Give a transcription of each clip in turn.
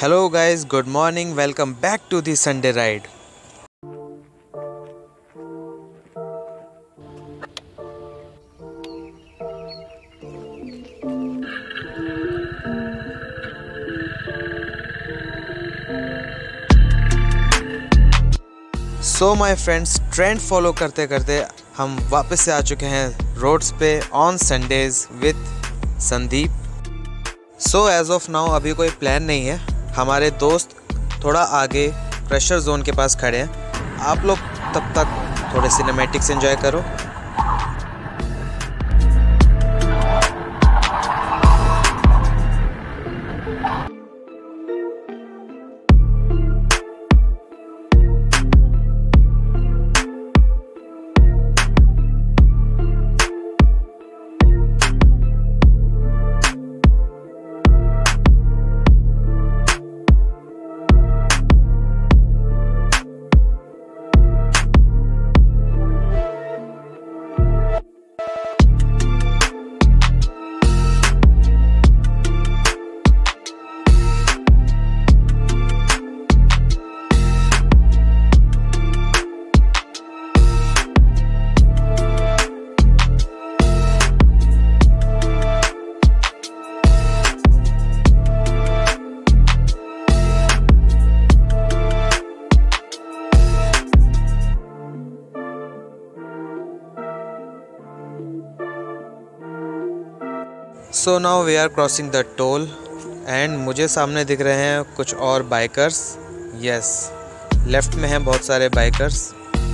Hello guys, good morning. Welcome back to the Sunday ride. So my friends, trend follow करते करते हम वापस से आ चुके हैं रोड्स पे on Sundays with Sandeep. So as of now अभी कोई प्लान नहीं है। हमारे दोस्त थोड़ा आगे क्रशर जोन के पास खड़े हैं। आप लोग तब तक थोड़े सिनेमैटिक्स एंजॉय करो। So now we are crossing the toll and मुझे सामने दिख रहे हैं कुछ और बाइकर्स। यस, लेफ्ट में हैं बहुत सारे बाइकर्स।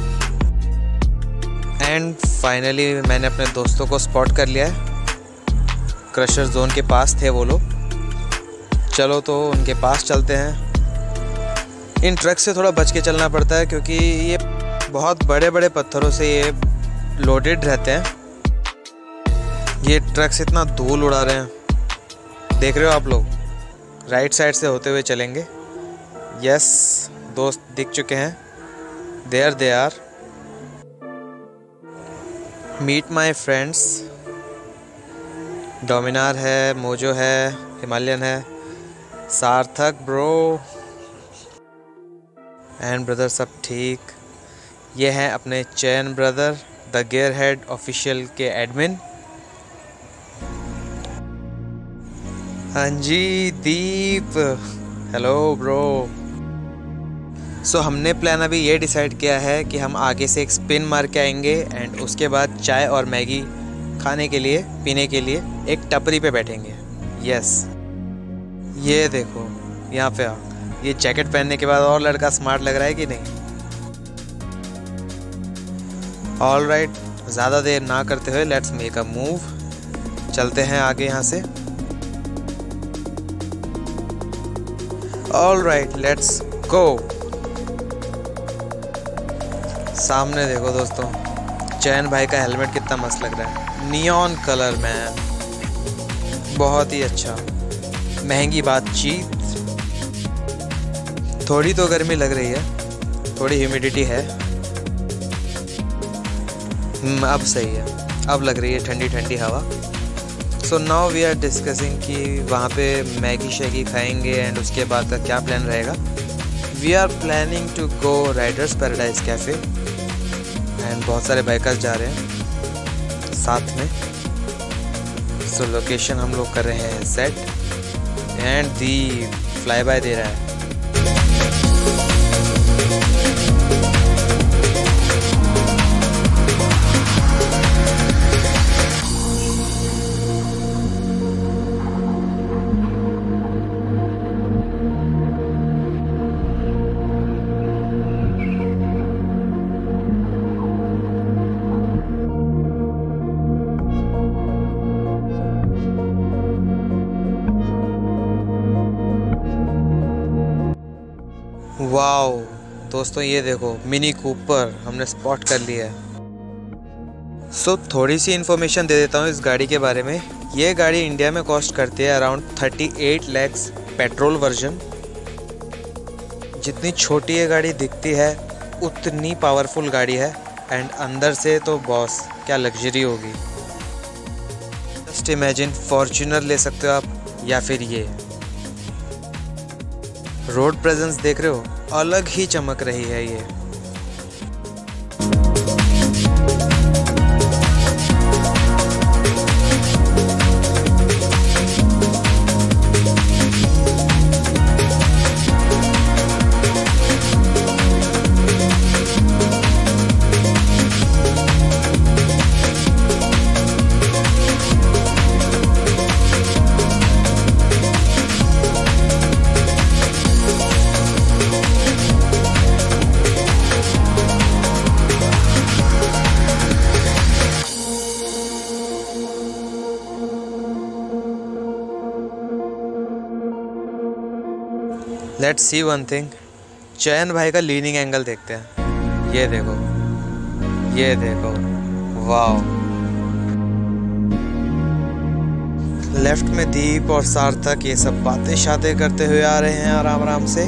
एंड फाइनली मैंने अपने दोस्तों को स्पॉट कर लिया है। क्रशर जोन के पास थे वो लोग। चलो तो उनके पास चलते हैं। इन ट्रक से थोड़ा बच के चलना पड़ता है क्योंकि ये बहुत बड़े बड़े पत्थरों से ये लोडेड रहते हैं। ये ट्रक्स इतना धूल उड़ा रहे हैं, देख रहे हो आप लोग। राइट साइड से होते हुए चलेंगे। यस, दोस्त दिख चुके हैं। There they are. Meet my friends. Dominar है, मोजो है, हिमालयन है, सार्थक ब्रो एंड ब्रदर सब ठीक। ये हैं अपने chain brother, the gear head official के एडमिन। हाँ जी दीप, हेलो ब्रो। सो हमने प्लान अभी ये डिसाइड किया है कि हम आगे से एक स्पिन मार के आएंगे एंड उसके बाद चाय और मैगी खाने के लिए, पीने के लिए एक टपरी पे बैठेंगे। यस, ये देखो यहाँ पे आओ। ये जैकेट पहनने के बाद और लड़का स्मार्ट लग रहा है कि नहीं? ऑल राइट, ज़्यादा देर ना करते हुए लेट्स मेक अ मूव। चलते हैं आगे यहाँ से। All right, let's go. सामने देखो दोस्तों, चैन भाई का हेलमेट कितना मस्त लग रहा है। नियॉन कलर मैन, बहुत ही अच्छा। महंगी बातचीत। थोड़ी तो गर्मी लग रही है, थोड़ी ह्यूमिडिटी है। अब सही है, अब लग रही है ठंडी ठंडी हवा। So now we are discussing कि वहाँ पे मैगी शैगी खाएंगे एंड उसके बाद का क्या प्लान रहेगा। We are planning to go Riders Paradise Cafe and बहुत सारे बाइकर्स जा रहे हैं साथ में। सो लोकेशन हम लोग कर रहे हैं set and the fly by दे रहा है। वाओ दोस्तों, ये देखो मिनी कूपर हमने स्पॉट कर लिया है। सो थोड़ी सी इन्फॉर्मेशन दे देता हूँ इस गाड़ी के बारे में। ये गाड़ी इंडिया में कॉस्ट करती है अराउंड 38 लैक्स पेट्रोल वर्जन। जितनी छोटी ये गाड़ी दिखती है उतनी पावरफुल गाड़ी है एंड अंदर से तो बॉस क्या लग्जरी होगी। जस्ट इमेजिन, फॉर्च्यूनर ले सकते हो आप या फिर ये। रोड प्रेजेंस देख रहे हो, अलग ही चमक रही है ये। लेट्स सी वन थिंग, चयन भाई का लीनिंग एंगल देखते हैं। ये देखो, ये देखो, वाह। लेफ्ट में दीप और सार्थक ये सब बातें शातें करते हुए आ रहे हैं आराम आराम से।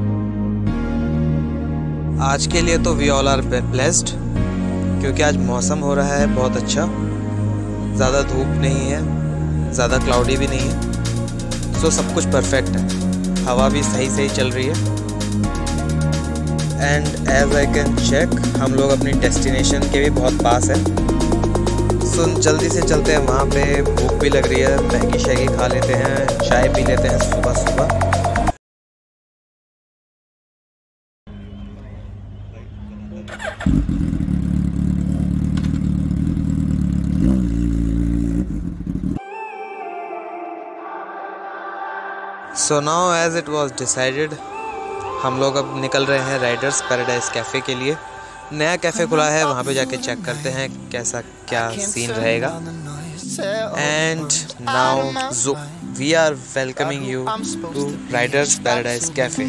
आज के लिए तो वी ऑल आर ब्लेस्ड, क्योंकि आज मौसम हो रहा है बहुत अच्छा, ज़्यादा धूप नहीं है, ज़्यादा क्लाउडी भी नहीं है, सो सब कुछ परफेक्ट है। हवा भी सही सही चल रही है। And as I can check, हम लोग अपनी डेस्टिनेशन के भी बहुत पास है। सो जल्दी से चलते हैं, वहाँ पे भूख भी लग रही है, मैगी शैगी खा लेते हैं, चाय पी लेते हैं सुबह सुबह। So now as it was decided, हम लोग अब निकल रहे हैं राइडर्स पैराडाइज कैफ़े के लिए। नया कैफ़े खुला है, वहाँ पे जाके चेक करते हैं कैसा क्या सीन रहेगा। And now we are welcoming you to Riders Paradise Cafe.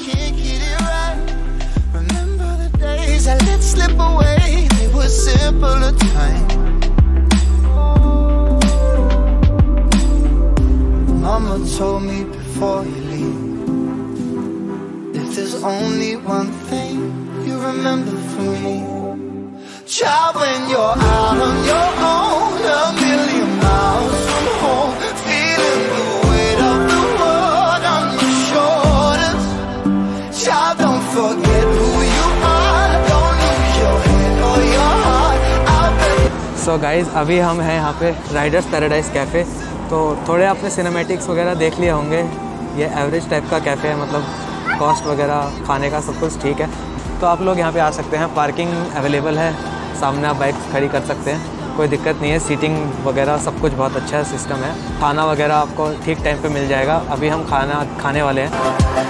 Mama told me before you leave, if there's only one thing you remember from me, child, when you're out on your own, a million miles from home, feeling the weight of the world on your shoulders, child, don't forget who you are, don't lose your head or your heart. So guys, अभी हम हैं यहाँ पे Riders Paradise cafe. तो थोड़े आपने cinematics वगैरह देख लिए होंगे। ये एवरेज टाइप का कैफ़े है, मतलब कॉस्ट वगैरह खाने का सब कुछ ठीक है। तो आप लोग यहाँ पे आ सकते हैं, पार्किंग अवेलेबल है, सामने आप बाइक खड़ी कर सकते हैं, कोई दिक्कत नहीं है। सीटिंग वगैरह सब कुछ बहुत अच्छा सिस्टम है। खाना वगैरह आपको ठीक टाइम पे मिल जाएगा। अभी हम खाना खाने वाले हैं।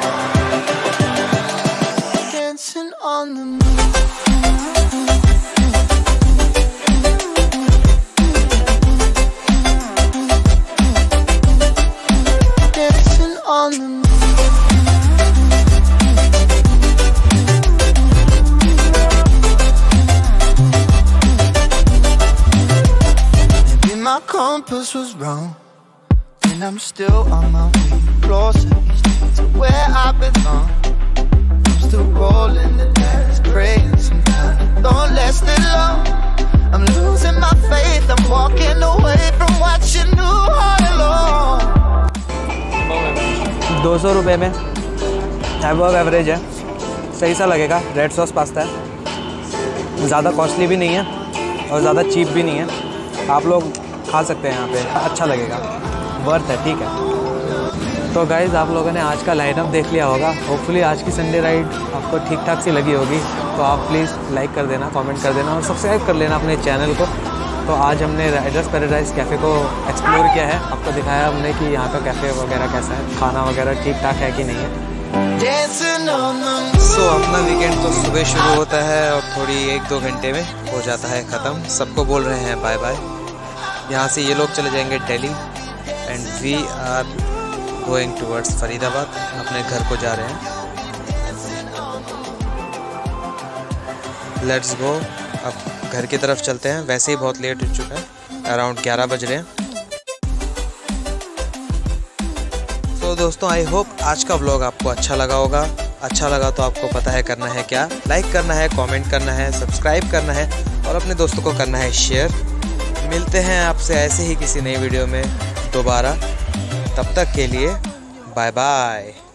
My compass was wrong, and I'm still on my way closer to where I belong. I'm still rolling the dice, praying sometimes don't last it long. I'm losing my faith, I'm walking away from what you knew all along. 200 रुपये में एवब average है, सही सा लगेगा। Red sauce pasta है, ज़्यादा costly भी नहीं है और ज़्यादा चीप भी नहीं है। आप लोग खा सकते हैं यहाँ पे, अच्छा लगेगा, वर्थ है, ठीक है। तो गाइज़, आप लोगों ने आज का लाइनअप देख लिया होगा। होपफुली आज की संडे राइड आपको ठीक ठाक सी लगी होगी। तो आप प्लीज़ लाइक कर देना, कमेंट कर देना और सब्सक्राइब कर लेना अपने चैनल को। तो आज हमने राइडर्स पैराडाइज कैफ़े को एक्सप्लोर किया है, आपको दिखाया हमने कि यहाँ का कैफ़े वगैरह कैसा है, खाना वगैरह ठीक ठाक है कि नहीं है। सो अपना वीकेंड तो सुबह शुरू होता है और थोड़ी 1-2 घंटे में हो जाता है ख़त्म। सबको बोल रहे हैं बाय बाय। यहाँ से ये लोग चले जाएंगे Delhi and we are going towards Faridabad, अपने घर को जा रहे हैं। लेट्स गो, अब घर की तरफ चलते हैं। वैसे ही बहुत लेट हो चुका है, अराउंड 11 बज रहे हैं। तो दोस्तों, आई होप आज का व्लॉग आपको अच्छा लगा होगा। अच्छा लगा तो आपको पता है करना है क्या, लाइक करना है, कमेंट करना है, सब्सक्राइब करना है और अपने दोस्तों को करना है शेयर। मिलते हैं आपसे ऐसे ही किसी नई वीडियो में दोबारा। तब तक के लिए बाय बाय।